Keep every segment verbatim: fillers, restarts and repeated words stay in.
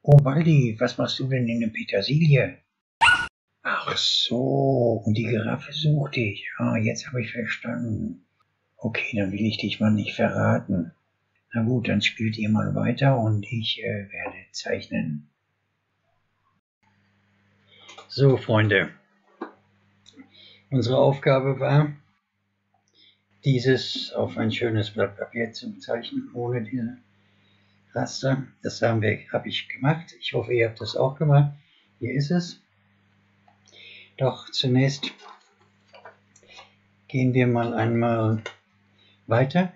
Oh, Waldi, was machst du denn in der Petersilie? Ach so, und die Giraffe sucht dich. Ah, jetzt habe ich verstanden. Okay, dann will ich dich mal nicht verraten. Na gut, dann spielt ihr mal weiter und ich äh, werde zeichnen. So, Freunde. Unsere Aufgabe war, dieses auf ein schönes Blatt Papier zu zeichnen, ohne diese Raster. Das haben wir, habe ich gemacht. Ich hoffe, ihr habt das auch gemacht. Hier ist es. Doch zunächst gehen wir mal einmal weiter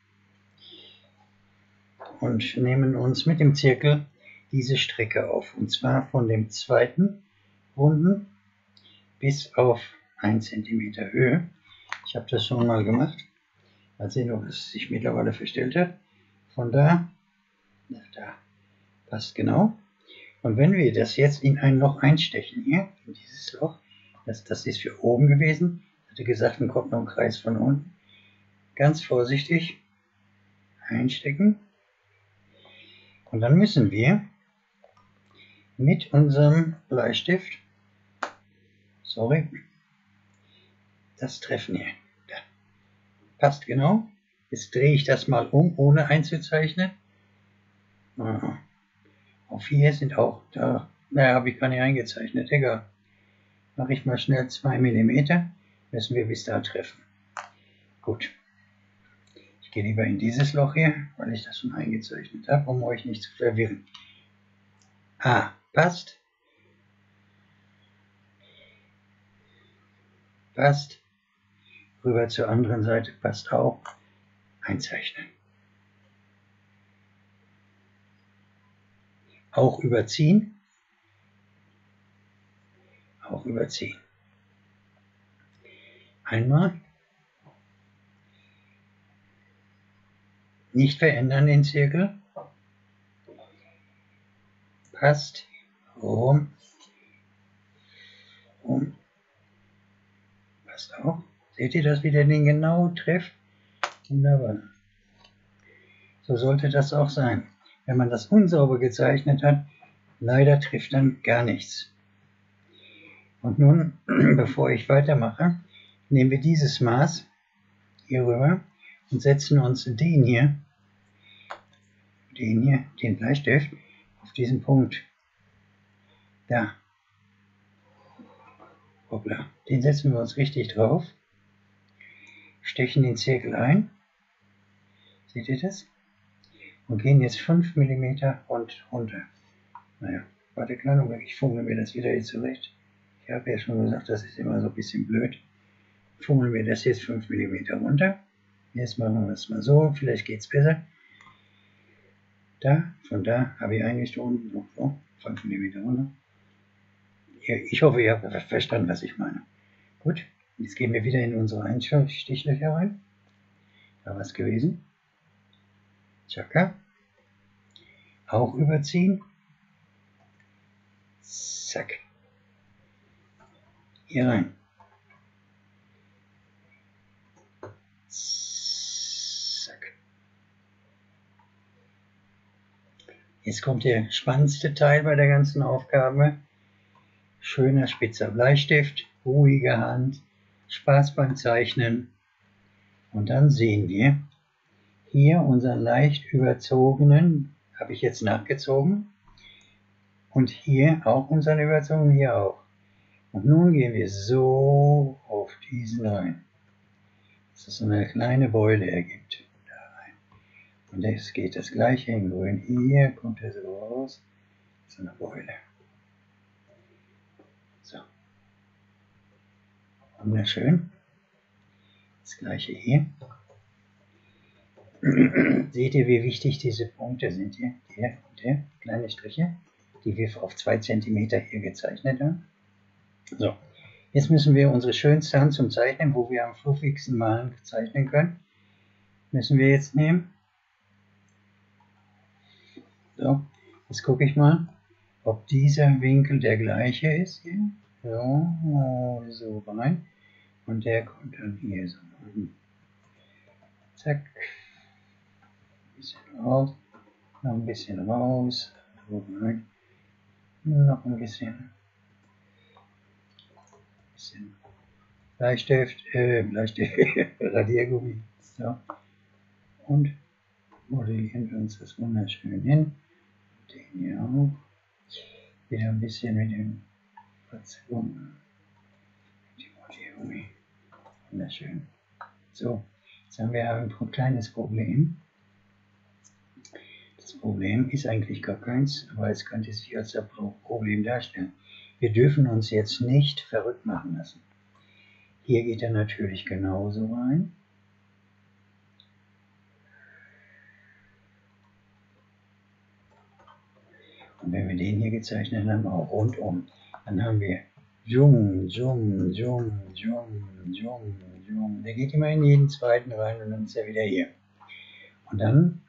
und nehmen uns mit dem Zirkel diese Strecke auf. Und zwar von dem zweiten Runden bis auf ein Zentimeter Höhe. Ich habe das schon mal gemacht. Mal sehen, ob es sich mittlerweile verstellt hat. Von da nach da. Passt genau. Und wenn wir das jetzt in ein Loch einstechen, hier, in dieses Loch, das, das ist für oben gewesen, ich hatte gesagt, ein Kopflumkreis von unten, ganz vorsichtig einstecken. Und dann müssen wir mit unserem Bleistift, sorry, das treffen hier. Da. Passt genau. Jetzt drehe ich das mal um, ohne einzuzeichnen. Aha. Auf hier sind auch, da, naja, habe ich gar nicht eingezeichnet, egal. Mache ich mal schnell zwei Millimeter, müssen wir bis da treffen. Gut. Ich gehe lieber in dieses Loch hier, weil ich das schon eingezeichnet habe, um euch nicht zu verwirren. Ah, passt. Passt. Rüber zur anderen Seite, passt auch. Einzeichnen. Auch überziehen. Auch überziehen. Einmal. Nicht verändern den Zirkel. Passt. Rum. Rum. Passt auch. Seht ihr, dass wir den genau trifft? Wunderbar. So sollte das auch sein. Wenn man das unsauber gezeichnet hat, leider trifft dann gar nichts. Und nun, bevor ich weitermache, nehmen wir dieses Maß hier rüber und setzen uns den hier, den hier, den Bleistift, auf diesen Punkt. Da. Hoppla. Den setzen wir uns richtig drauf. Stechen den Zirkel ein. Seht ihr das? Und gehen jetzt fünf Millimeter und runter. Naja, warte, kleinen Augenblick, ich fummel mir das wieder hier zurecht. Ich habe ja schon gesagt, das ist immer so ein bisschen blöd. Fummeln wir das jetzt fünf Millimeter runter. Jetzt machen wir es mal so, vielleicht geht es besser. Da, von da habe ich eigentlich unten noch so, fünf Millimeter runter. Ich hoffe, ihr habt verstanden, was ich meine. Gut, jetzt gehen wir wieder in unsere Einstichlöcher rein. Da war es gewesen. Tschakka. Auch überziehen. Zack. Hier rein. Zack. Jetzt kommt der spannendste Teil bei der ganzen Aufgabe. Schöner spitzer Bleistift, ruhige Hand, Spaß beim Zeichnen. Und dann sehen wir hier unseren leicht überzogenen, habe ich jetzt nachgezogen. Und hier auch unseren überzogenen, hier auch. Und nun gehen wir so auf diesen rein, dass es so eine kleine Beule ergibt. Da rein. Und jetzt geht das gleiche in grün. Hier kommt er so raus, so eine Beule. So. Wunderschön. Das gleiche hier. Seht ihr, wie wichtig diese Punkte sind hier? Der und der, kleine Striche, die wir auf zwei Zentimeter hier gezeichnet haben. So, jetzt müssen wir unsere schönste Hand zum Zeichnen, wo wir am fluffigsten malen zeichnen können, müssen wir jetzt nehmen. So, jetzt gucke ich mal, ob dieser Winkel der gleiche ist hier. So, so rein. Und der kommt dann hier so rein. Zack. Ein bisschen raus. Noch ein bisschen raus. So rein. Noch ein bisschen. bisschen Bleistift, äh, Bleistift, Radiergummi. So. Und modellieren wir uns das wunderschön hin. Den hier auch. Wieder ein bisschen mit dem Verzerrung. Mit dem Radiergummi. Wunderschön. So, jetzt haben wir ein kleines Problem. Das Problem ist eigentlich gar keins, aber es könnte sich als ein Problem darstellen. Wir dürfen uns jetzt nicht verrückt machen lassen. Hier geht er natürlich genauso rein. Und wenn wir den hier gezeichnet haben, auch rundum, dann haben wir Jung, Jung, Jung, Jung, Jung, Jung. Der geht immer in jeden zweiten rein und dann ist er wieder hier. Und dann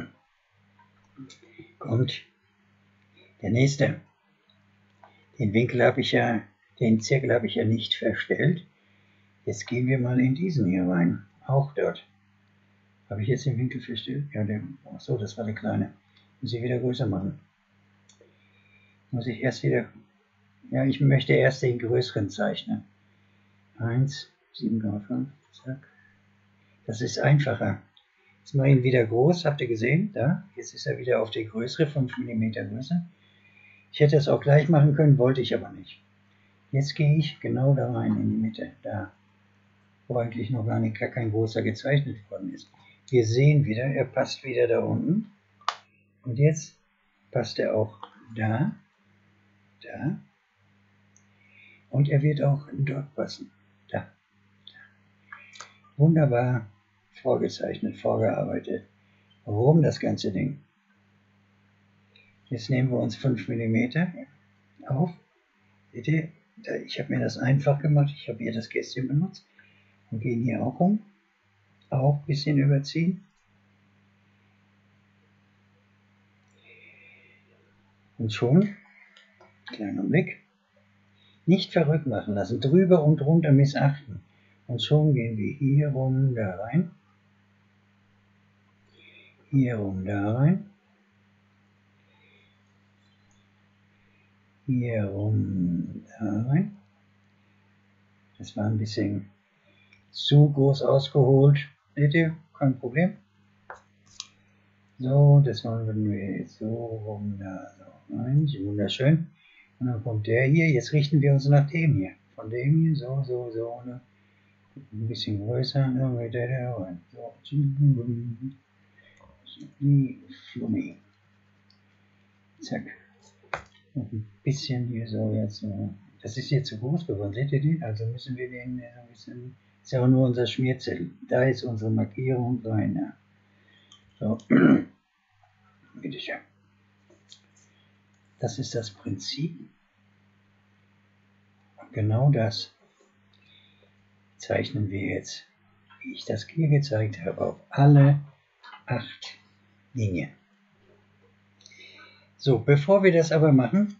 kommt der nächste. Den Winkel habe ich ja, den Zirkel habe ich ja nicht verstellt. Jetzt gehen wir mal in diesen hier rein. Auch dort. Habe ich jetzt den Winkel verstellt? Ja, der, ach so, das war der kleine. Muss ich wieder größer machen. Muss ich erst wieder, ja, ich möchte erst den größeren zeichnen. eins, sieben Komma fünf, zack. Das ist einfacher. Jetzt mache ich ihn wieder groß, habt ihr gesehen? Da, jetzt ist er wieder auf die größere, fünf Millimeter Größe. Ich hätte es auch gleich machen können, wollte ich aber nicht. Jetzt gehe ich genau da rein in die Mitte, da, wo eigentlich noch gar nicht gar kein großer gezeichnet worden ist. Wir sehen wieder, er passt wieder da unten. Und jetzt passt er auch da, da. Und er wird auch dort passen. Da, da. Wunderbar vorgezeichnet, vorgearbeitet. Warum das ganze Ding? Jetzt nehmen wir uns fünf Millimeter auf. Seht ihr, ich habe mir das einfach gemacht. Ich habe hier das Kästchen benutzt. Und gehen hier auch um. Auch ein bisschen überziehen. Und schon, kleiner Blick, nicht verrückt machen lassen, drüber und drunter missachten. Und schon gehen wir hier rum, da rein. Hier rum, da rein. Hier rum, da rein. Das war ein bisschen zu groß ausgeholt. Seht ihr? Kein Problem. So, das machen wir jetzt so rum, da so rein. Wunderschön. Und dann kommt der hier. Jetzt richten wir uns nach dem hier. Von dem hier, so, so, so. Ne? Ein bisschen größer. Dann geht der da rein. So. Flummi. Zack. Noch ein bisschen hier so jetzt so. Das ist jetzt zu groß geworden, seht ihr den? Also müssen wir den ein bisschen. Das ist ja auch nur unser Schmierzettel. Da ist unsere Markierung rein. Ja. So. Bitte schön. Das ist das Prinzip. Und genau das zeichnen wir jetzt, wie ich das hier gezeigt habe, auf alle acht Linien. So, bevor wir das aber machen,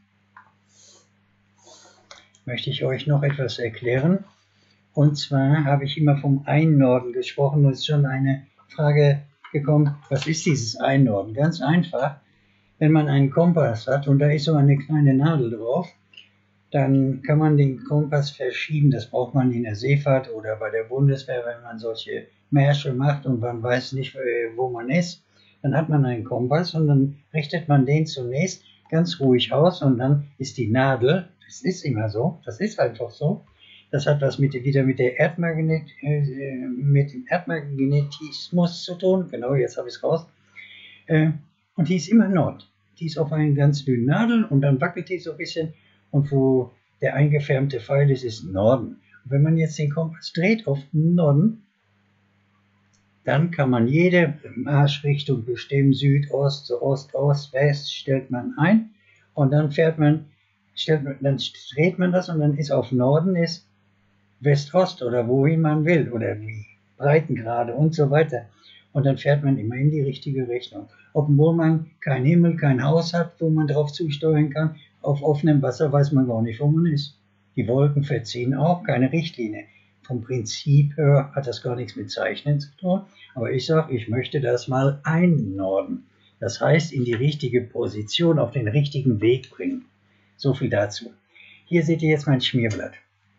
möchte ich euch noch etwas erklären. Und zwar habe ich immer vom Einnorden gesprochen. Es ist schon eine Frage gekommen, was ist dieses Einnorden? Ganz einfach, wenn man einen Kompass hat und da ist so eine kleine Nadel drauf, dann kann man den Kompass verschieben. Das braucht man in der Seefahrt oder bei der Bundeswehr, wenn man solche Märsche macht und man weiß nicht, wo man ist. Dann hat man einen Kompass und dann richtet man den zunächst ganz ruhig aus und dann ist die Nadel, das ist immer so, das ist einfach so, das hat was mit, wieder mit, der Erdmagnet, äh, mit dem Erdmagnetismus zu tun, genau, jetzt habe ich es raus, äh, und die ist immer Nord, die ist auf einer ganz dünnen Nadel und dann wackelt die so ein bisschen und wo der eingefärbte Pfeil ist, ist Norden. Und wenn man jetzt den Kompass dreht auf Norden, dann kann man jede Marschrichtung bestimmen, Südost, Ost, Ost, West, stellt man ein und dann fährt man, stellt man, dann dreht man das und dann ist auf Norden ist West-Ost oder wohin man will oder wie Breitengrade und so weiter. Und dann fährt man immer in die richtige Richtung. Obwohl man kein Himmel, kein Haus hat, wo man drauf zusteuern kann, auf offenem Wasser weiß man gar nicht, wo man ist. Die Wolken verziehen auch, keine Richtlinie. Vom Prinzip her hat das gar nichts mit Zeichnen zu tun, aber ich sage, ich möchte das mal einnorden. Das heißt, in die richtige Position, auf den richtigen Weg bringen. So viel dazu. Hier seht ihr jetzt mein Schmierblatt.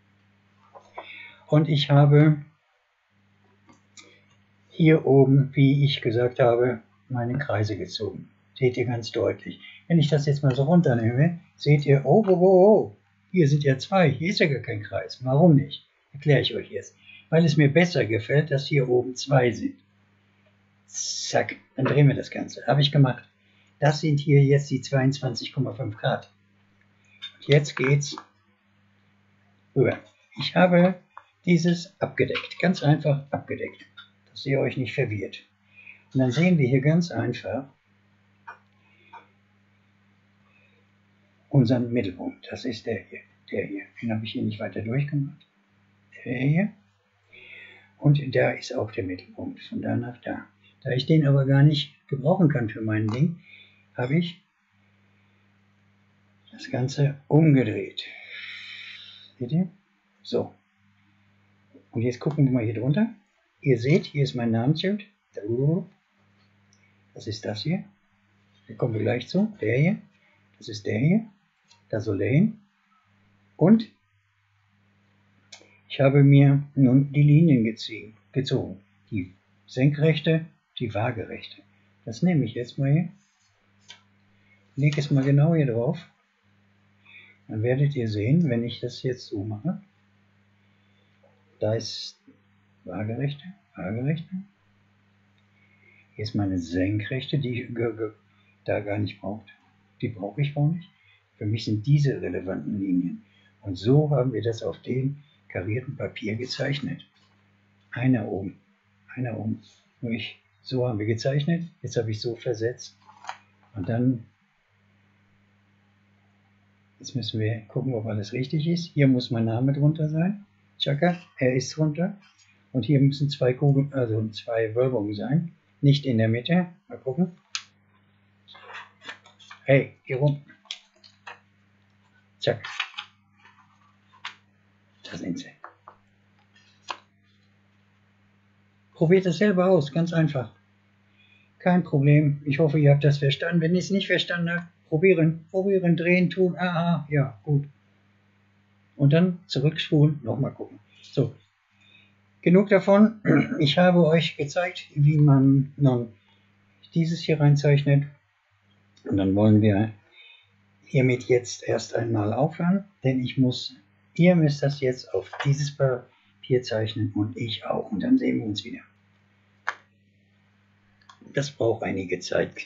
Und ich habe hier oben, wie ich gesagt habe, meine Kreise gezogen. Seht ihr ganz deutlich. Wenn ich das jetzt mal so runternehme, seht ihr, oh, oh, oh, oh, hier sind ja zwei, hier ist ja gar kein Kreis. Warum nicht? Erkläre ich euch jetzt. Weil es mir besser gefällt, dass hier oben zwei sind. Zack, dann drehen wir das Ganze. Habe ich gemacht. Das sind hier jetzt die zweiundzwanzig Komma fünf Grad. Und jetzt geht's rüber. Ich habe dieses abgedeckt, ganz einfach abgedeckt, dass ihr euch nicht verwirrt. Und dann sehen wir hier ganz einfach unseren Mittelpunkt. Das ist der hier, der hier. Den habe ich hier nicht weiter durchgemacht. Der hier. Und da ist auch der Mittelpunkt, von da nach da. Da ich den aber gar nicht gebrauchen kann für mein Ding, habe ich das Ganze umgedreht. Seht ihr? So. Und jetzt gucken wir mal hier drunter. Ihr seht, hier ist mein Namensschild. Das ist das hier. Da kommen wir gleich zu. Der hier. Das ist der hier. Da soll er hin. Und ich habe mir nun die Linien gezogen. Die senkrechte, die waagerechte. Das nehme ich jetzt mal hier. Lege es mal genau hier drauf. Dann werdet ihr sehen, wenn ich das jetzt so mache. Da ist waagerechte, waagerechte. Hier ist meine senkrechte, die da gar nicht braucht. Die brauche ich auch nicht. Für mich sind diese relevanten Linien. Und so haben wir das auf dem karierten Papier gezeichnet. Einer oben, einer oben. Nur ich, so haben wir gezeichnet. Jetzt habe ich so versetzt. Und dann, jetzt müssen wir gucken, ob alles richtig ist. Hier muss mein Name drunter sein. Chaka, er ist drunter. Und hier müssen zwei Kugeln, also zwei Wölbungen sein. Nicht in der Mitte. Mal gucken. Hey, hier rum. Zack. Da sind sie. Probiert es selber aus, ganz einfach. Kein Problem. Ich hoffe, ihr habt das verstanden. Wenn ihr es nicht verstanden habt, probieren, probieren, drehen, tun. Aha, ja, gut. Und dann zurückspulen, nochmal gucken. So, genug davon. Ich habe euch gezeigt, wie man nun dieses hier reinzeichnet. Und dann wollen wir hiermit jetzt erst einmal aufhören, denn ich muss, ihr müsst das jetzt auf dieses Papier zeichnen und ich auch. Und dann sehen wir uns wieder. Das braucht einige Zeit.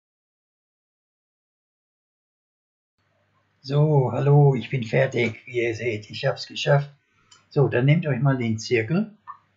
So, hallo, ich bin fertig, wie ihr seht, ich habe es geschafft. So, dann nehmt euch mal den Zirkel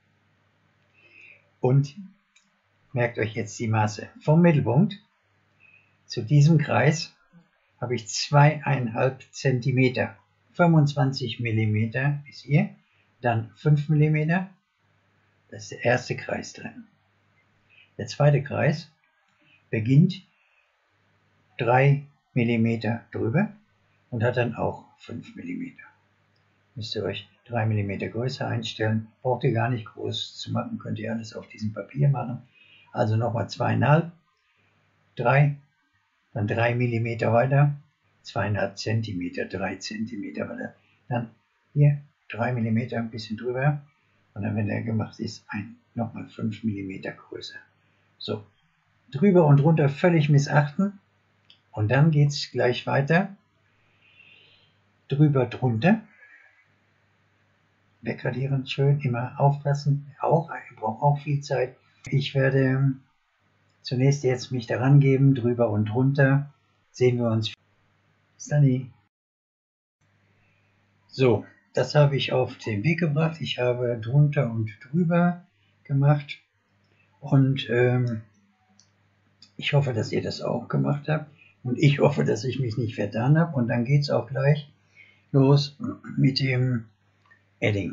und merkt euch jetzt die Maße. Vom Mittelpunkt zu diesem Kreis habe ich zweieinhalb Zentimeter, fünfundzwanzig Millimeter bis hier, dann fünf Millimeter, das ist der erste Kreis drin. Der zweite Kreis beginnt drei Millimeter drüber und hat dann auch fünf Millimeter. Müsst ihr euch drei Millimeter größer einstellen, braucht ihr gar nicht groß zu machen, könnt ihr alles auf diesem Papier machen. Also nochmal zweieinhalb, drei, dann drei Millimeter weiter, zweieinhalb Zentimeter, drei Zentimeter weiter, dann hier drei Millimeter ein bisschen drüber und dann, wenn der gemacht ist, ein, nochmal fünf Millimeter größer. So, drüber und runter völlig missachten und dann geht es gleich weiter, drüber drunter, wegradieren, schön, immer aufpassen, auch, ich brauche auch viel Zeit. Ich werde zunächst jetzt mich daran geben, drüber und drunter, sehen wir uns. Bis dann. So, das habe ich auf den Weg gebracht, ich habe drunter und drüber gemacht. Und ähm, ich hoffe, dass ihr das auch gemacht habt. Und ich hoffe, dass ich mich nicht vertan habe. Und dann geht es auch gleich los mit dem Edding.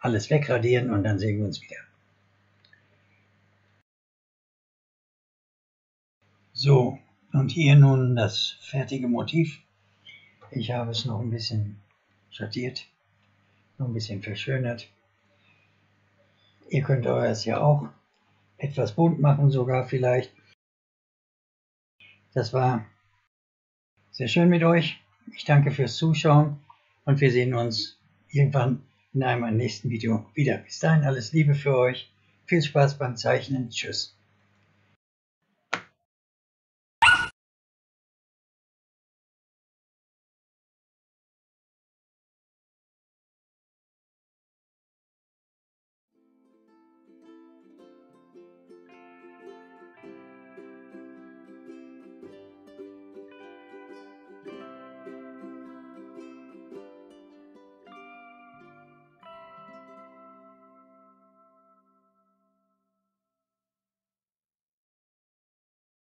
alles wegradieren und dann sehen wir uns wieder. So, und hier nun das fertige Motiv. Ich habe es noch ein bisschen schattiert, noch ein bisschen verschönert. Ihr könnt euers ja auch etwas bunt machen, sogar vielleicht. Das war sehr schön mit euch. Ich danke fürs Zuschauen und wir sehen uns irgendwann in einem nächsten Video wieder. Bis dahin alles Liebe für euch. Viel Spaß beim Zeichnen. Tschüss.